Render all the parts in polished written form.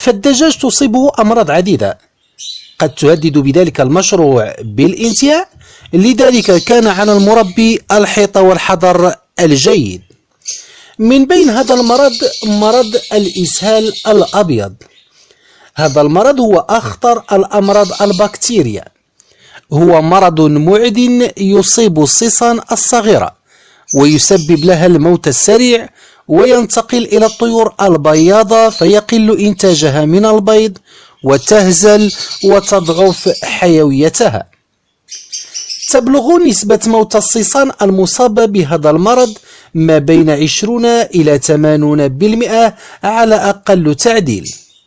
فالدجاج تصيبه أمراض عديدة قد تهدد بذلك المشروع بالانتهاء، لذلك كان على المربي الحيطة والحذر الجيد. من بين هذا المرض مرض الإسهال الأبيض. هذا المرض هو أخطر الأمراض البكتيريا، هو مرض معد يصيب الصيصان الصغيرة ويسبب لها الموت السريع، وينتقل إلى الطيور البياضة فيقل إنتاجها من البيض وتهزل وتضعف حيويتها. تبلغ نسبة موت الصيصان المصابة بهذا المرض ما بين 20 إلى 80% على أقل تعديل.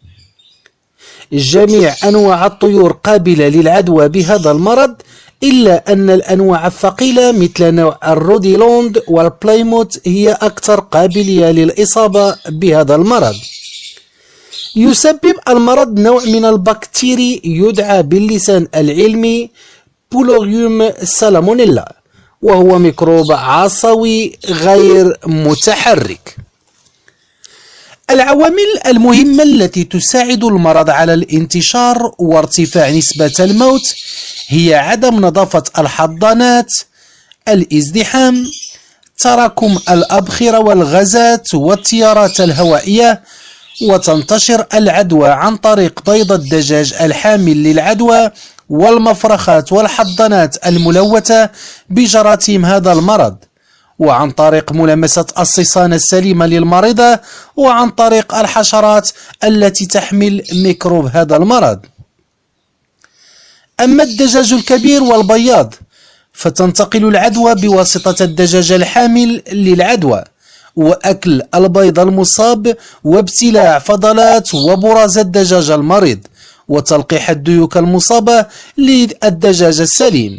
جميع أنواع الطيور قابلة للعدوى بهذا المرض، إلا أن الأنواع الثقيلة مثل نوع الروديلوند والبلايموت هي أكثر قابلية للإصابة بهذا المرض. يسبب المرض نوع من البكتيري يدعى باللسان العلمي بولوريوم سالمونيلا، وهو ميكروب عصوي غير متحرك. العوامل المهمة التي تساعد المرض على الانتشار وارتفاع نسبة الموت هي عدم نظافة الحضانات، الازدحام، تراكم الأبخرة والغازات والتيارات الهوائية، وتنتشر العدوى عن طريق بيض الدجاج الحامل للعدوى والمفرخات والحضانات الملوثة بجراثيم هذا المرض، وعن طريق ملامسة الصيصان السليمة للمريضة، وعن طريق الحشرات التي تحمل ميكروب هذا المرض. أما الدجاج الكبير والبياض فتنتقل العدوى بواسطة الدجاج الحامل للعدوى، وأكل البيض المصاب وابتلاع فضلات وبراز الدجاج المريض وتلقيح الديوك المصابة للدجاج السليم.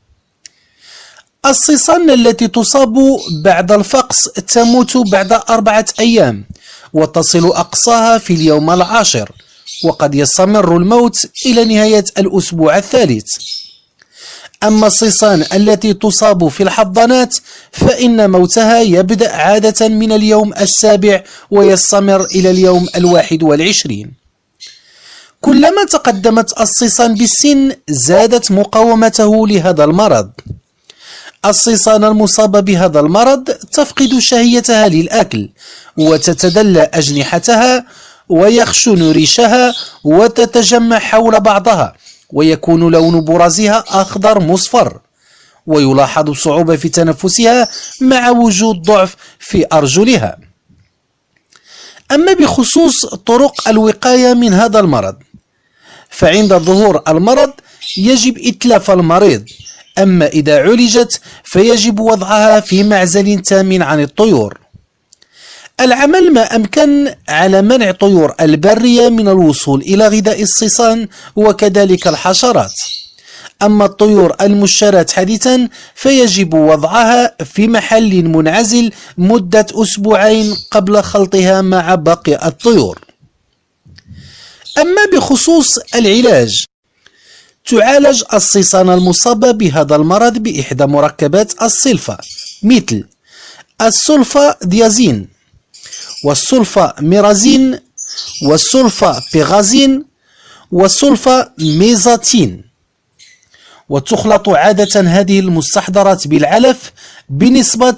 الصيصان التي تصاب بعد الفقس تموت بعد 4 أيام وتصل أقصاها في اليوم العاشر، وقد يستمر الموت إلى نهاية الأسبوع الثالث. أما الصيصان التي تصاب في الحضانات فإن موتها يبدأ عادة من اليوم السابع ويستمر إلى اليوم 21. كلما تقدمت الصيصان بالسن زادت مقاومته لهذا المرض. الصيصان المصابة بهذا المرض تفقد شهيتها للأكل وتتدلى أجنحتها ويخشن ريشها وتتجمع حول بعضها، ويكون لون برازها أخضر مصفر، ويلاحظ صعوبة في تنفسها مع وجود ضعف في أرجلها. أما بخصوص طرق الوقاية من هذا المرض فعند ظهور المرض يجب إتلاف المريض، أما إذا عولجت فيجب وضعها في معزل تام عن الطيور. العمل ما أمكن على منع طيور البرية من الوصول إلى غذاء الصيصان وكذلك الحشرات. أما الطيور المشتراه حديثا فيجب وضعها في محل منعزل مدة 2 أسبوع قبل خلطها مع باقي الطيور. أما بخصوص العلاج تعالج الصيصان المصابة بهذا المرض بإحدى مركبات الصلفة مثل السلفاديازين والسلفاميرازين والسلفابيغازين والسلفاميزاتين، وتخلط عادة هذه المستحضرات بالعلف بنسبة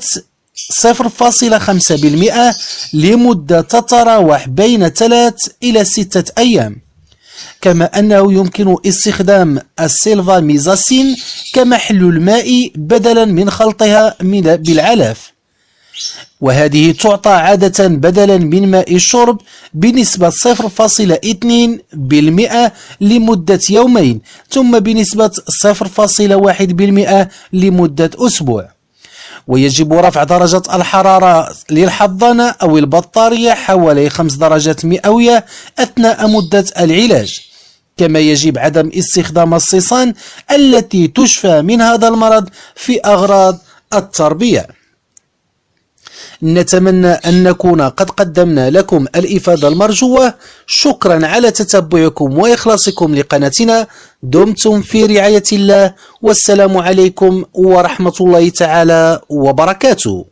0.5% لمدة تتراوح بين 3 إلى 6 أيام. كما أنه يمكن استخدام السلفاميزاسين كمحلول مائي بدلا من خلطها بالعلف، وهذه تعطى عادة بدلا من ماء الشرب بنسبة 0.2% لمدة يومين، ثم بنسبة 0.1% لمدة أسبوع. ويجب رفع درجة الحرارة للحضانة أو البطارية حوالي 5 درجات مئوية أثناء مدة العلاج. كما يجب عدم استخدام الصيصان التي تشفى من هذا المرض في أغراض التربية. نتمنى أن نكون قد قدمنا لكم الإفادة المرجوة. شكرا على تتبعكم وإخلاصكم لقناتنا. دمتم في رعاية الله، والسلام عليكم ورحمة الله تعالى وبركاته.